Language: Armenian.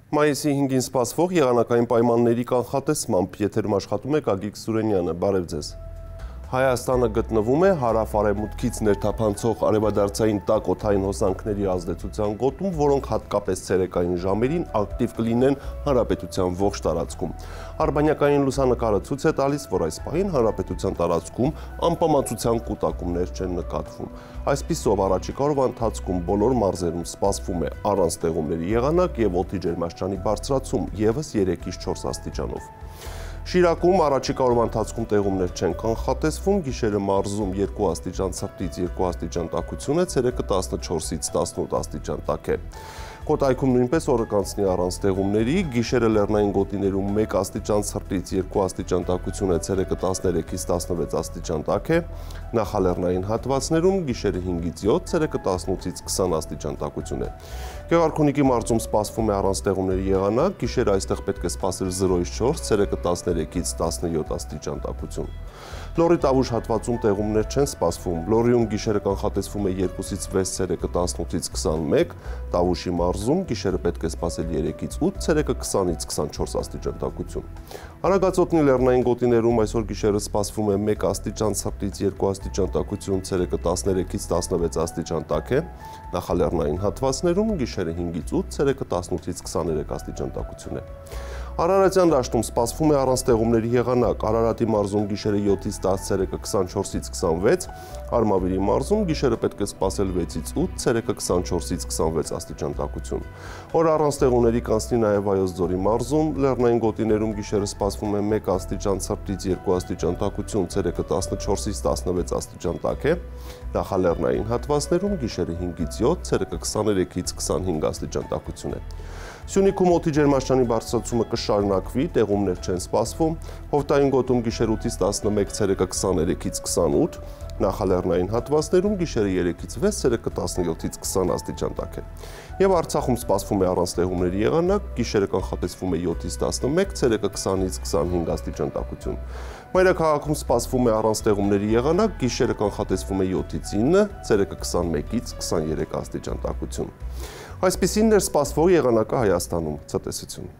Մայիսի 5-ին սպասվող եղանակային պայմանների կանխատեսմամբ եթերում աշխատում է Գագիկ Սուրենյանը, բարև ձեզ։ Հայաստանը գտնվում է հարավ-արևմուտքից ներթափանցող արևադարձային տաք օդային հոսանքների ազդեցության գոտում, որոնք հատկապես ցերեկային ժամերին ակտիվ կլինեն հանրապետության ողջ տարածքում։ Արբանյակային լուսանկարը ցույց է տալիս, որ այս պահին հանրապետության տարածքում անպամացության կուտակումներ չեն նկատվում։ Այսպիսով առաջիկա օրվա ընթացքում բոլոր մարզերում սպասվում է առանց տեղումների եղանակ եւ օդի ջերմաստիճանի բարձրացում եւս 3-ից 4 աստիճանով։ Շիրակում առաջիկա օրվա ընթացքում տեղումներ չեն կանխատեսվում, գիշերը մարզում 2 աստիճան ցրտից 2 աստիճան տաքություն է, ցերեկը 14-ից 18 աստիճան տաք է։ Կոտայքում նույնպես օրը կանցնի առանց տեղումների, գիշերը լեռնային գոտիներում 1 աստիճան ցրտից 2 աստիճան տաքություն է, ցերեկը 13-ից 16 աստիճան տաք է, նախալեռնային հատվածներում գիշերը 5-ից 7, ցերեկը 18-ից 20 աստիճան տաքություն է։ Գեղարքունիքի մարզում սպասվում է առանց տեղումների եղանակ, գիշերը այստեղ պետք է սպասել 0-ից 4, ցերեկը 13-ից 17 աստիճան տաքություն։ Լոռի Տավուշ հատվածում տեղումներ չեն սպասվում, Լոռիում գիշերը կանխատեսվում է 2-ից 6, ցերեկը 18-ից 21, Տավուշի մարզում գիշերը պետք է սպասել 3-ից 8, ցերեկը 20-ից 24 աստիճան տաքություն։ Արագածոտնի լեռնային գոտիներում այսօր գիշերը սպասվում է 1 աստիճան ցրտից 2 աստիճան տաքություն, ցերեկը 13-ից 16 աստիճան տաք է, նախալեռնային հատվածներում գիշերը 5-ից 8, ցերեկը 18-ից 23 աստիճան տաքություն է։ Արարատյան դաշտում սպասվում է առանց տեղումների եղանակ, Արարատի մարզում գիշերը 7-ից 10, ցերեկը 24-ից 26, Արմավիրի մարզում գիշերը պետք է սպասել 6-ից 8, ցերեկը 24-ից 26 աստիճան տաքություն։ Օրը առանց տեղումների կանցնի նաև Վայոց ձորի մարզում, լեռնային գոտիներում գիշերը սպասվում է 1 աստիճան ցրտից 2 աստիճան տաքություն, ցերեկը 14-ից 16 աստիճան տաք է, նախալեռնային հատվածներում գիշերը 5-ից 7, ցերեկը 23-ից 25 աստիճան տաքություն է։ Սյունիքում օդի ջերմաստիճանի բարձրացումը կշարունակվի, տեղումներ չեն սպասվում, Հովտային գոտում գիշեր 8-ից 11, ցերեկը 23-ից 28, նախալեռնային հատվածներում գիշերը 3-ից 6, ցերեկը 17-ից 20 աստիճան տաք է։ Եվ Արցախում սպասվում է առանց տեղումների եղանակ, գիշերը կանխատեսվում է 7-ից 11, ցերեկը 20-ից 25 աստիճան տաքություն։ Մայրաքաղաքում սպասվում է առանց տեղումների եղանակ, գիշերը կանխատեսվում է 7-ից 9, ցերեկը 21-ից 23 աստիճան տաքություն։ Այսպիսին էր սպասվող եղանակը Հայաստանում։ Ցտեսություն։